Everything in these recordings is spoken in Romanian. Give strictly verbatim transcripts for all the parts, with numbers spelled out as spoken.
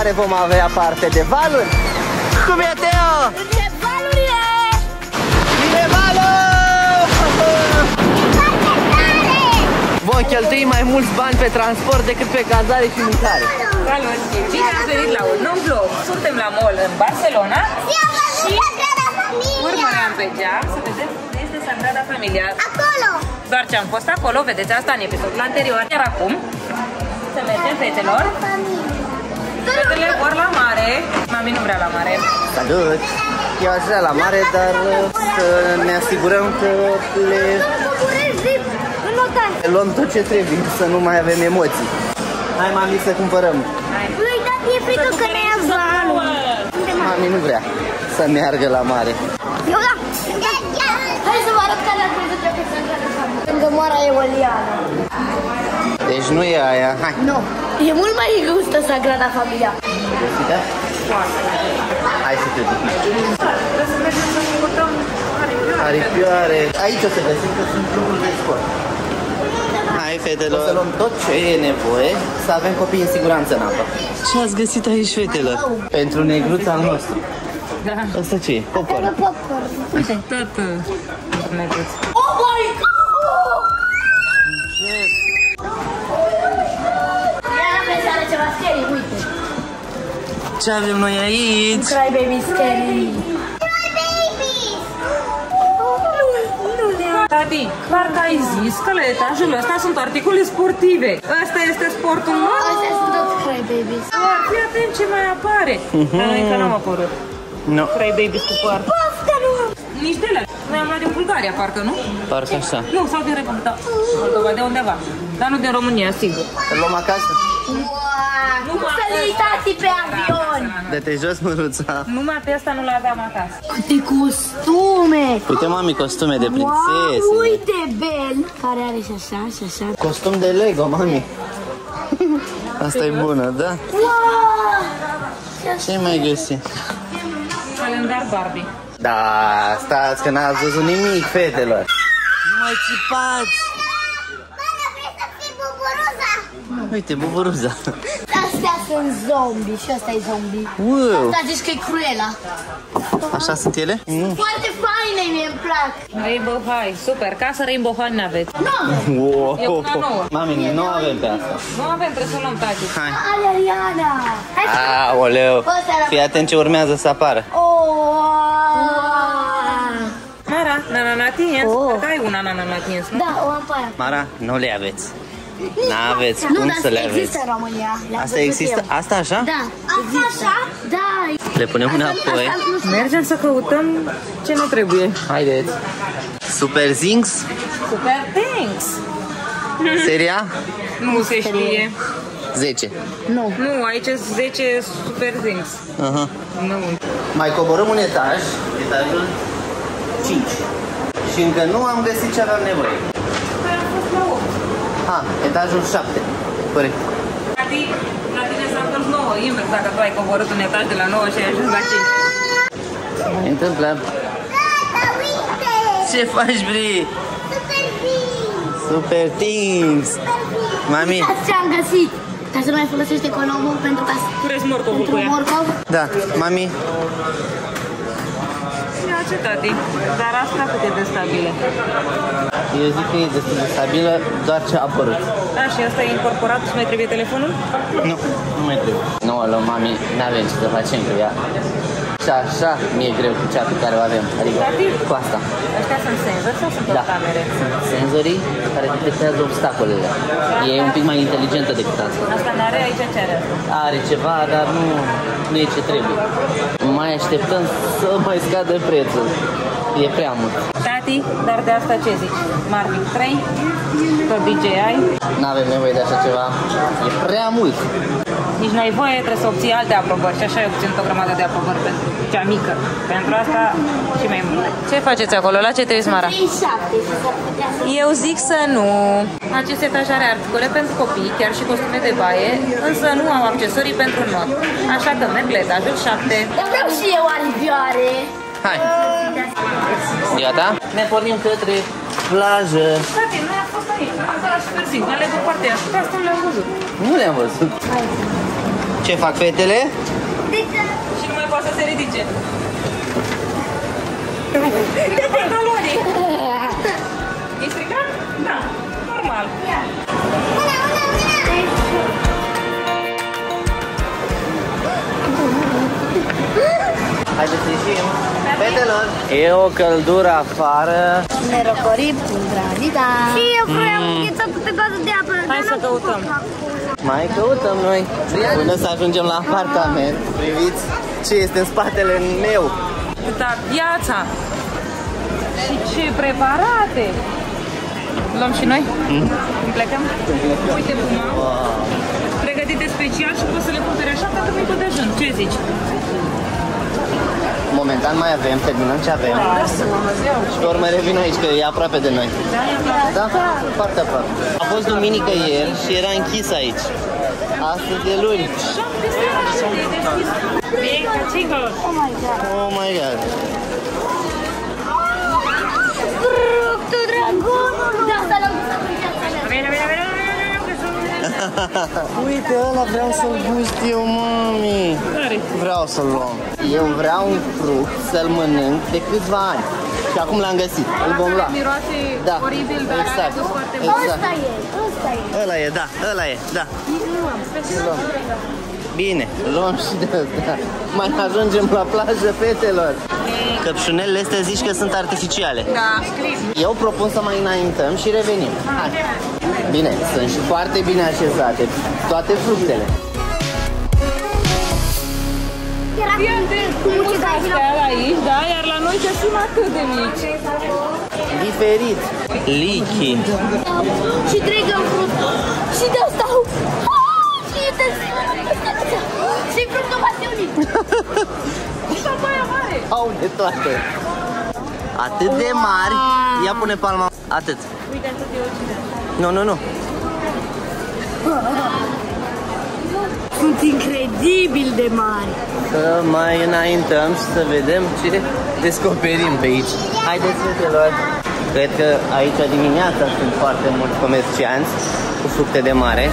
mare vom avea parte de valuri. Cum e, Teo? De valurile! Bine, valuri! Vom cheltui mai mulți bani pe transport decât pe cazare și mâncare. Salut! Bine ați venit la un nou vlog. Suntem la mall în Barcelona și urmăream pe geam să vedem unde este Sagrada Familia. Acolo! Doar ce am fost acolo, vedeți asta în episodul anterior. Iar acum, să mergem, fetelor. Fetele vor la mare. Mami nu vrea la mare. Salut! Eu aș vrea la mare, dar să ne asigurăm că le luăm tot ce trebuie, să nu mai avem emoții. Hai, mami, să cumpărăm. Băi, dar e frică că ne ia valul. Mami nu vrea să meargă la mare. Eu da! Hai să vă arăt care ar trebui să treacă Sagrada Familia. Lângă Moara Eoliană. Deci nu e aia, hai. Nu, e mult mai gustă Sagrada Familia. Găsită? Hai să te duc. Trebuie să mergem să căutăm aripioare. Aripioare. Aici o să găsim că sunt lucruri de sport. Hai, fetelor. O să luăm tot ce e nevoie să avem copii în siguranță în apă. Ce ați găsit aici, fetelor? Pentru negruț al nostru. Da. Asta ce e? Popcorn. Popcorn. Uite, tot negruț. Oh my god! Ia la are ceva scary, uite. Ce avem noi aici? Cry baby scary. Cry baby! Nu, nu Tati, parcă ai zis că la etajul ăsta sunt articole sportive. Ăsta este sportul nostru? Astea sunt tot cry babies. Fii atent ce mai apare. Dar noi încă n-am apărut. Nu. Cry baby cu poartă. Poftă, nu! Nici de ele. Noi am luat din Bulgaria, parcă, nu? Parcă așa. Nu, sau din Republica Moldova, de undeva. Dar nu din România, sigur. Îl luăm acasă? Nu să-l uitați pe avion! Dă-te jos, mânuța. Numai pe asta nu l-aveam acasă. Câte costume! Uite, mami, costume de prințese. Wow, uite, Ben! Care are și așa, și așa. Costum de Lego, mami. Asta e bună, da? Wow! Ce mai găsi? Calendar Barbie. Da, stați că n-ați văzut nimic, fetelor. Nu mai țipați. Uite, buburuza. Astea sunt zombie și ăsta e zombie. Wow. Asta zici că e Cruella. Așa sunt ele? Mm. Foarte faine, mie-mi plac. Rainbow High, super. Casă Rainbow High n-aveți. Nu! Wow. E una nouă. Mami, nu avem pe asta. Nu avem, trebuie să o luăm, Tati. Hai. Ale Ariana. Hai să... Aoleu. Ăsta era- Fii atent ce urmează să apară. Oh! Mara, nananatins. Oh. Că ai una nananatins, nu? Da, o am pe aia. Mara, nu le aveți. N-aveți Nu, cum dar să le asta aveți. există în România. Le-am Asta văzut există? eu. Asta așa? Da, există. Așa? Da. Le punem Asta- înapoi. asta nu știu. Mergem să căutăm ce nu trebuie. Haideți. Super Zinx? Super thanks. Seria? Nu se știe. zece. Nu. Nu, aici sunt zece super things. Aha. Nu. Mai coborâm un etaj, etajul cinci. Și încă nu am găsit ce aveam nevoie. Păi am fost la opt. Ha, etajul șapte. Corect. Tati, la tine s-a întors nouă, invers, dacă tu ai coborât un etaj de la nouă și ai ajuns la cinci. Se întâmplă. Ce faci, Bri? Super Things. Mami. Uitați ce am găsit. Ca să nu mai folosești economul pentru ca să... Crezi morcovul Pentru cu ea. morcov. Da, mami. Ia ce, Tati, dar asta cât e de stabilă. Eu zic că e destul de stabilă, doar ce a apărut. Da, și asta e incorporat și mai trebuie telefonul? Nu, nu mai trebuie. Nu o luăm, mami, n-avem ce să facem cu ea. Și așa mi-e greu cu cea pe care o avem, adică cu asta. Ăștia sunt senzori sau sunt Da, tot camere? sunt senzorii care detectează obstacolele. E un pic mai inteligentă decât asta. Asta n-are, aici ce are asta? Are ceva, dar nu, nu e ce trebuie. Mai așteptăm să mai scadă prețul. E prea mult. Tati, dar de asta ce zici? Marvin trei? Tot D J I? N-avem nevoie de așa ceva. E prea mult. Nici n-ai voie, trebuie să obții alte aprobări și așa ai obținut o grămadă de aprobări pentru cea mică. Pentru asta și mai mult. Ce faceți acolo? La ce te uiți, Mara? trei șapte și s-ar putea să... Eu zic să nu. Acest etaj are articole pentru copii, chiar și costume de baie, însă nu au accesorii pentru not. Așa că merg la etajul șapte. Dar vreau și eu aripioare. Hai. Gata? Ne pornim către plajă. Tati, noi am fost aici. Asta la super simplu. Le duc partea asta. Pe asta nu le-am văzut. Nu le-am văzut. Hai. Ce fac fetele? Și nu mai poate să se ridice. De calorii. E stricat? Da, normal. Haideți să ieșim. Fetelor, e o căldură afară. Ne răcorim cu gravita. Și eu vreau înghețat pe gazul de apă. Hai să căutăm. Mai căutăm noi. Până să ajungem la apartament. Priviți ce este în spatele meu. Da, viața. Și ce preparate. Luăm și noi? Mm. Cum plecăm? Uite puma. Wow. Pregătite special și poți să le cumperi așa pentru micul dejun. Ce zici? Momentan mai avem, terminăm ce avem. Și pe urmă revin aici, că e aproape de noi. Da? Foarte aproape. A fost duminică ieri și era închis aici. Astăzi e luni. Oh my god. Oh my god. Fructul dragonului. Da, asta l-am gustat în viața mea. Bine, bine, bine. Uite, ăla vreau să-l gust eu, mami. Vreau să-l luăm. Eu vreau un fruct să-l mănânc de câțiva ani. Și acum l-am găsit. Îl vom lua. Miroase da, oribil, dar exact. foarte exact. Ăsta e, ăsta e. Ăla e, da, ăla e, da. Bine, luăm și de ăsta. Mai ajungem la plajă, fetelor. Căpșunelele astea zici că sunt artificiale. Da. Eu propun să mai înaintăm și revenim. Hai. Bine, sunt și foarte bine așezate toate fructele. Era cu mucica aici, da? Iar la noi găsim atât de mici. Diferit. Lichid. Și trei fructul. Și de asta. Și de și fructul pasiunii. Și aia mare. Au de toate. Atât de mari. Ia pune palma. Atât. Uite, atât de occident. Nu, nu, nu. Sunt incredibil de mari. Să mai înaintăm și să vedem ce descoperim pe aici. Haideți, fetelor. Cred că aici dimineața sunt foarte mulți comercianți cu fructe de mare.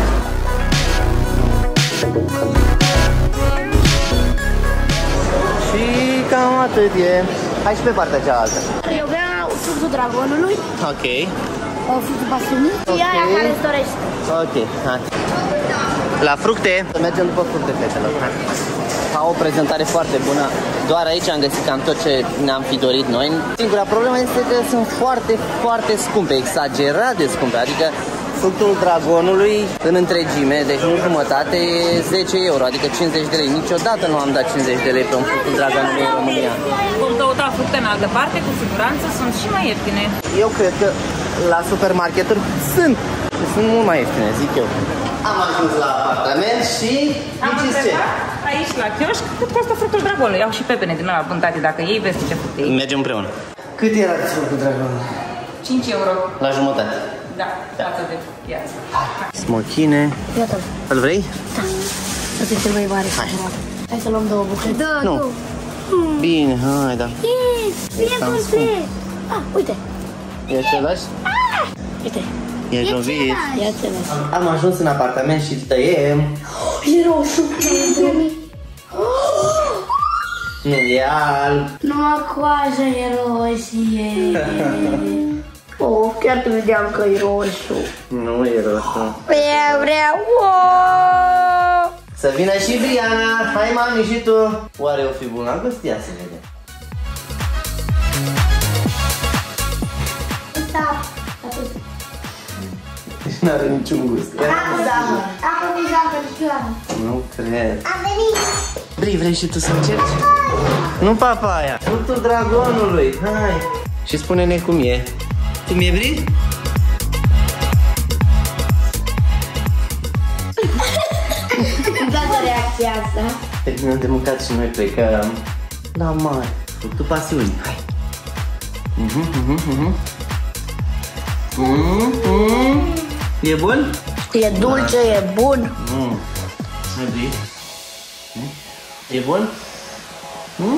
Și cam atât e. Hai și pe partea cealaltă. Eu vreau fructul dragonului. Ok. Fructul pasiunii. Și Okay. aia care îți dorești. Ok, hai. La fructe, să mergem după fructe, fetelor. Au o prezentare foarte bună. Doar aici am găsit cam tot ce ne-am fi dorit noi. Singura problemă este că sunt foarte, foarte scumpe, exagerat de scumpe. Adică fructul dragonului în întregime, deci nu jumătate, e zece euro, adică cincizeci de lei. Niciodată nu am dat cincizeci de lei pe un fructul dragonului în România. Vom căuta fructe în altă parte, cu siguranță sunt și mai ieftine. Eu cred că la supermarketuri sunt. Sunt mult mai ieftine, zic eu. Am ajuns la apartament și am ce? Aici la chioșc cât costă fructul dragonului. Iau și pepene din ăla buntate, dacă ei vezi ce fructe e. Mergem împreună. Cât era fructul dragonului? cinci euro. La jumătate. Da, față de piață. Smochine. Iată. Îl vrei? Da. Asta e cel mai mare. Hai. Hai să luăm două bucăți. Da, nu. Hmm. Bine, hai, da. Yes, bine complet. Ah, uite. E același? Ah, uite. E jovit. E același. Am ajuns în apartament și tăiem. E roșu. Nu, e alb. Numai coaja e roșie. Oh, chiar te vedeam că e roșu. Nu e roșu. Eu vreau. Oh! Să vină și Briana. Hai, mami, și tu. Oare o fi bună? Gustia să vedem. Da. N-are niciun gust. Acum zahăr. Acum zahăr. Nu cred. Am venit. Bri, vrei și tu să încerci? Nu papaya. Fructul dragonului. Hai. Și spune-ne cum e. Cum e, Bri? Îmi place reacția asta. Terminăm de mâncat și noi plecăm la mare. Fructul pasiunii. Hai. Mhm, mhm, mhm. Mm, mm. E bun? E dulce, e bun. Mm. E bun? Mm?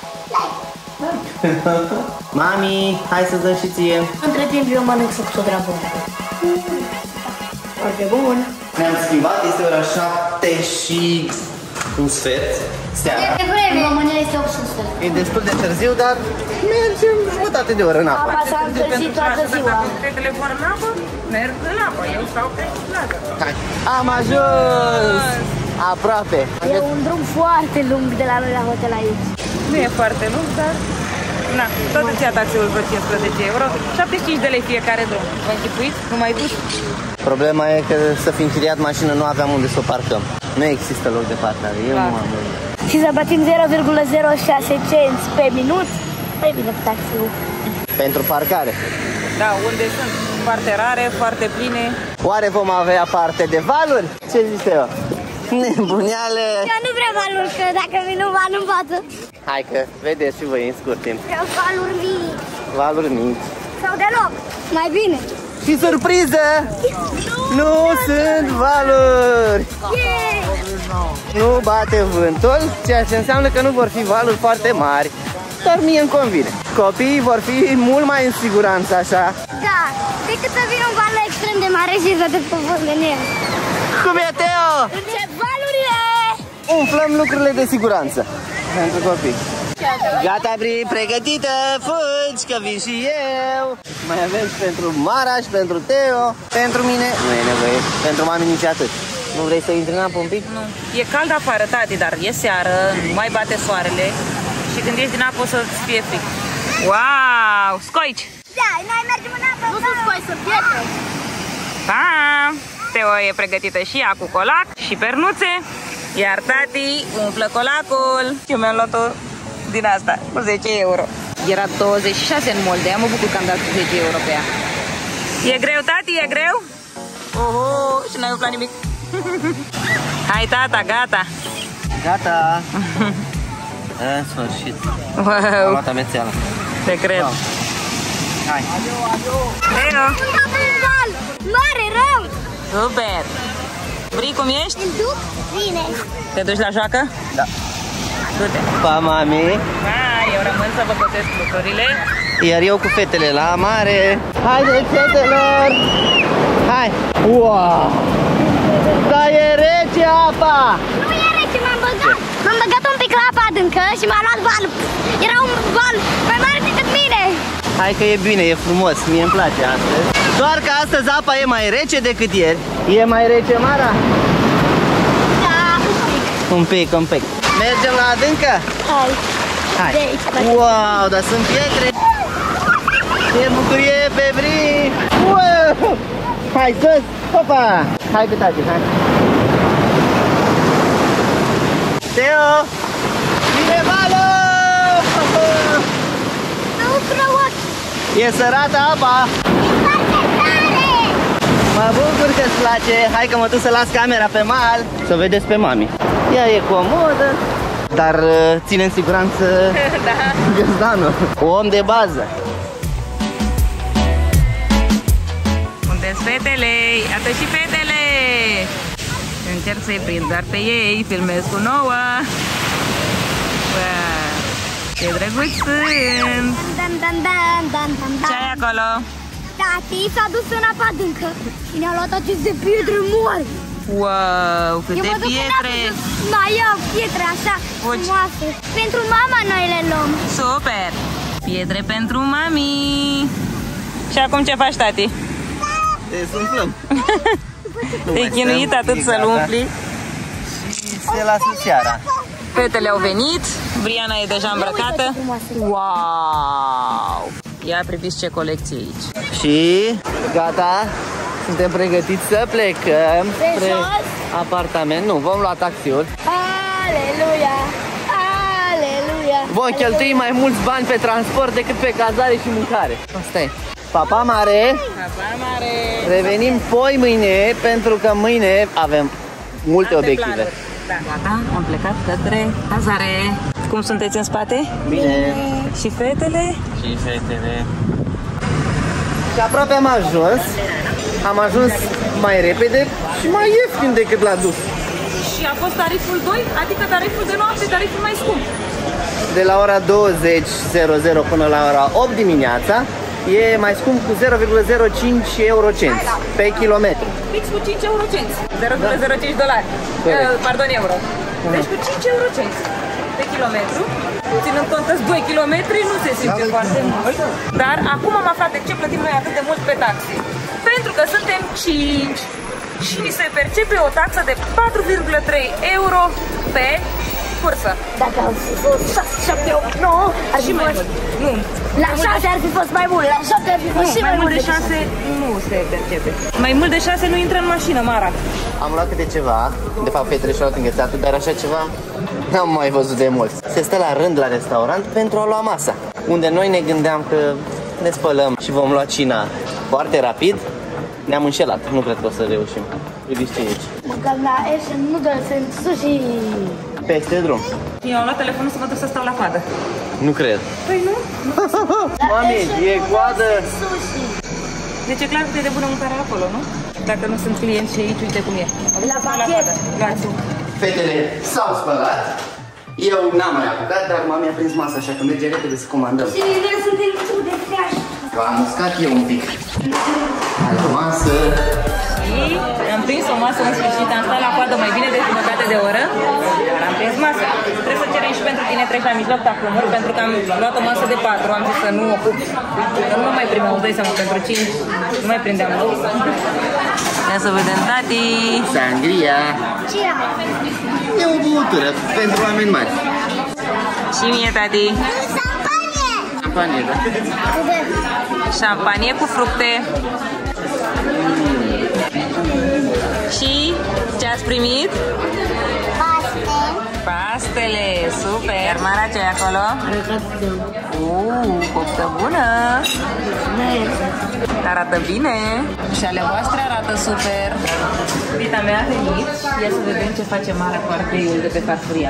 Mami, hai să dăm și ție. Între timp eu mănânc fructul dragon. Foarte bun. Ne-am schimbat, este ora șapte și un sfert seara. De vreme, în România este opt și un sfert. E destul de târziu, dar mergem jumătate de oră în apă. Apa s-a încălzit toată ziua. Fetele vor în apă, merg în apă, eu stau pe plajă. Hai. Am ajuns! Aproape. E un drum foarte lung de la noi la hotel aici. Nu e foarte lung, dar... Na, tot îți ia taxiul vreo cincisprezece euro, șaptezeci și cinci de lei fiecare drum. Vă închipuiți? Nu mai duci? Problema e că să fi închiriat mașină nu aveam unde să o parcăm. Nu există loc de parcare, eu nu am. Și să plătim zero virgulă zero șase cenți pe minut, mai bine cu taxiul. Pentru parcare. Da, unde sunt foarte rare, foarte pline. Oare vom avea parte de valuri? Ce zici eu? Nebuniale! Eu nu vreau valuri, că dacă vin un val în față. Hai că vedeți și voi în scurt timp. Vreau valuri mici. Valuri mici. Sau deloc, mai bine. Și surpriză! Nu sunt valuri! Yay! Nu bate vântul, ceea ce înseamnă că nu vor fi valuri foarte mari. Dar mie îmi convine. Copiii vor fi mult mai în siguranță așa. Da, decât să vină un val extrem de mare și să te păvând în el. Cum e, Teo? Încep valurile! Umflăm lucrurile de siguranță pentru copii. Gata, Bri, pregătită, fugi, că vin și eu. Mai avem și pentru Mara și pentru Teo. Pentru mine nu e nevoie, pentru mami nici atât. Nu vrei să intri în apă un pic? Nu. E cald afară, tati, dar e seară, nu mai bate soarele. Și când ieși din apă o să-ți fie fric. Wow, scoici! Da, noi mergem în apă. Nu sunt scoi, sunt pietre. Pam! Teo e pregătită și ea cu colac și pernuțe. Iar tati umflă colacul. Eu mi-am luat-o din asta, cu zece euro. Era douăzeci și șase în molde, mă bucur că am dat zece euro pe ea. E greu, tati, e greu? Oho, și n-ai umflat nimic. Hai, tata, gata. Gata. În sfârșit. Wow. Am luat amețeala. Te cred. Wow. Hai. Teo. Mare, rău! Super. Bri, cum ești? Îmi duc? Bine. Te duci la joacă? Da. Du-te. Pa, mami. Hai, eu rămân să vă găsesc lucrurile. Iar eu cu fetele la mare. Haideți, fetelor! Hai! Wow! Dar e rece apa! Nu e rece, m-am băgat. M-am băgat un pic la apa adâncă și m-a luat val. Era un val mai mare decât mine. Hai că e bine, e frumos, mie îmi place astăzi. Doar că astăzi apa e mai rece decât ieri. E mai rece, Mara? Da, un pic. Un pic, un pic. Mergem la adâncă? Hai. Hai. De aici, Wow, dar sunt pietre. Ce bucurie pe Bri! Wow! Hai sus! Hopa! Hai cu tati, hai! Teo! Vine valul! Nu crăuat. E sărată apa! Foarte tare! Mă bucur că-ți place! Hai că mă duc să las camera pe mal. Să vedeți pe mami. Ea e comodă, dar ține în siguranță Da. găzdanul. Om de bază. Unde-s fetele? Iată și fetele! Încerc să-i prind, dar pe ei filmez cu nouă. Wow. Ce drăguți sunt! Dan, dan, dan, dan, dan, dan. Ce ai acolo? Tati s-a dus în apa adâncă și ne-a luat aceste pietre mari. Wow, Eu câte mă duc pietre! în apă să mai iau pietre așa Fugi. frumoase. Pentru mama noi le luăm. Super! Pietre pentru mami! Și acum ce faci, tati? Te sumplăm. Te-ai chinuit atât să-l umfli? Și se lasă seara. Fetele au venit, Briana e deja îmbrăcată. Wow! Ia priviți ce colecție aici. Și gata, suntem pregătiți să plecăm spre apartament. Nu, vom lua taxiul. Aleluia! Aleluia! Vom cheltui mai mulți bani pe transport decât pe cazare și mâncare. Asta e. Papa mare! Papa mare! Revenim poi mâine, pentru că mâine avem multe Alte obiective. planuri. Da. Gata, am plecat către cazare. Cum sunteți în spate? Bine. Și fetele? Și fetele. Și aproape am ajuns. Am ajuns mai repede și mai ieftin decât la dus. Și a fost tariful doi, adică tariful de noapte, tariful mai scump. De la ora douăzeci până la ora opt dimineața e mai scump cu zero virgulă zero cinci euro cenți pe kilometru. Fix cu cinci euro cenți. zero virgulă zero cinci dolari. Uh, pardon, euro. Deci cu cinci euro cenți pe kilometru. Ținând cont că doi kilometri, nu se simte foarte mult. Dar acum am aflat de ce plătim noi atât de mult pe taxe. Pentru că suntem cinci și ni se percepe o taxă de patru virgulă trei euro pe cursă. Dacă am fost șase, șapte, opt, nouă, ar fi mai mult. Nu. La șase ar fi fost mai mult, la șapte ar fi fost și mai mult de șase nu se percepe. Mai mult de șase nu intră în mașină, Mara. Am luat câte ceva, de fapt fetele și-au luat înghețatul, dar așa ceva n-am mai văzut de mult. Se stă la rând la restaurant pentru a lua masa, unde noi ne gândeam că ne spălăm și vom lua cina foarte rapid. Ne-am înșelat, nu cred că o să reușim. Uite ce e aici. Mâncăm la Asian Noodles and Sushi. Peste drum. Eu am luat telefonul să mă duc să stau la coadă. Nu cred. Păi nu? Mami, e coadă. Sushi. Deci e clar că e de bună mâncare acolo, nu? Dacă nu sunt clienți și aici, uite cum e. La pachet. Luați. Fetele s-au spălat. Eu n-am mai apucat, dar mami a prins masa, așa că merge repede să comandăm. Și noi suntem cu de freaș. Am uscat eu un pic. Hai la masă. Și am prins o masă în sfârșit, am stat la coadă mai bine de jumătate de oră, dar am prins masa. Trebuie să cerem și pentru tine, treci la mijloc tacumuri, pentru că am luat o masă de patru, am zis să nu ocup, că nu mai primim, îți dai seama, pentru cinci, nu mai prindeam loc. Ia să vedem, tati! Sangria. Ce e? E o băutură pentru oameni mari. Și mie, tati! Șampanie, da? Șampanie cu fructe. Și ce ați primit? Paste. Pastele, super! Iar Mara, ce e acolo? Uuu, poftă bună! Arată bine! Și ale voastre arată super! Vita mea a venit și ia să vedem ce face Mara cu ardeiul de pe farfuria.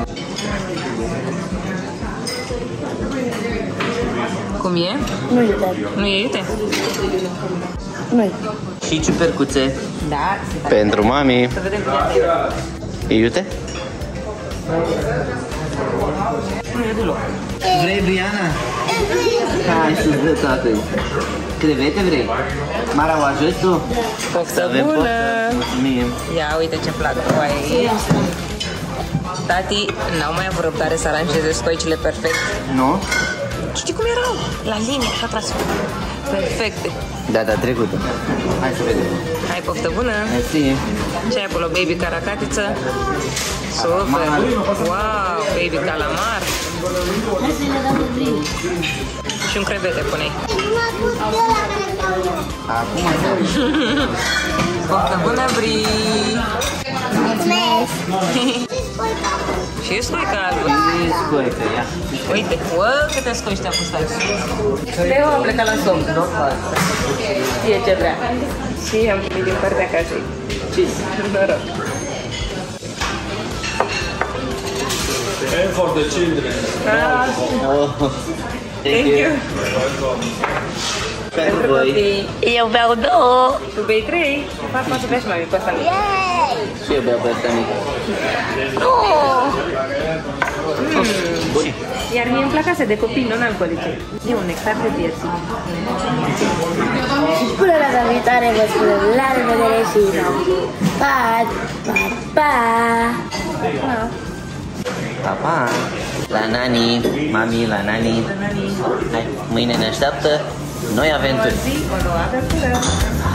Cum e? Nu iute. Nu e iute? Nu. Și ciupercuțe. Da. Pentru mami. Să vedem ce e. E iute? Nu e deloc. Vrei, Briana? Hai să-ți dă tatăl. Crevete vrei? Mara, o ajuți tu? Poftă bună! Mulțumim! Ia uite ce plac tu aici. Tati n-au mai avut răbdare să aranjeze scoicile perfect. Nu? Știi cum erau? La linie, așa tras. Perfecte. Data trecută. Hai să vedem. Hai, poftă bună! Mersi. Ce ai acolo, baby caracatiță? Super! Wow, baby calamar! Și un crevete pune-i. Acum Poftă bună, Bri! Și scoică albă. e scoică, ia. Uite, uă, câte scoici te-a pus aici. Leo a plecat la somn. Știe ce vrea. Și am primit din partea casei. Ce? Noroc. And for the children. Ah, Oh, thank you. Pentru voi. Eu beau două. Tu bei trei? Fac mă să bea și mami pe asta mică. Yay! Și eu beau pe asta mică. Nu! Bun. Iar mie îmi plac astea de copii non-alcoolice. E un nectar de piercing. Și până la data viitoare vă spunem la revedere și pa, pa, pa! Pa, pa. La nani, mami, la nani. Hai, mâine ne așteaptă noi aventuri. O zi, o nouă aventură.